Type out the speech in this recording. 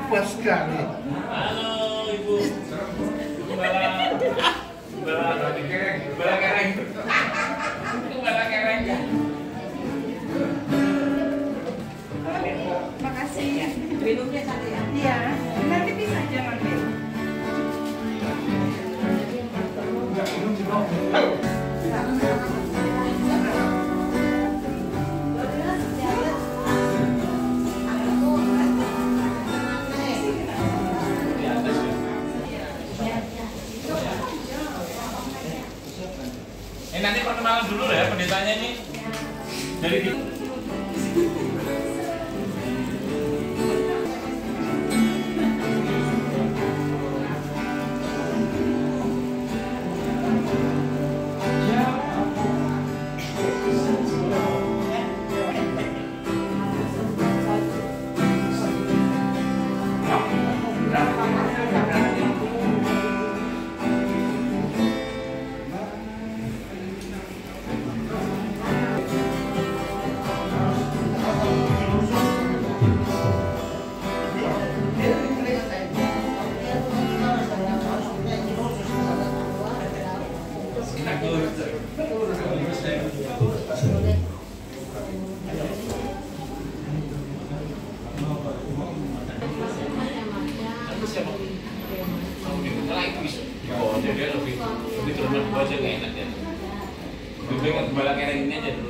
puas sekali. Halo Ibu. Gembala kereng. Gembala kereng. Makasih. Minumnya satu ya? Iya, nanti bisa aja ngambil. Nanti perkenalan dulu ya pendetanya ini dari jadi lebih terus baca nggak enak ya. Lebih baik gembala kereng ini aja dulu.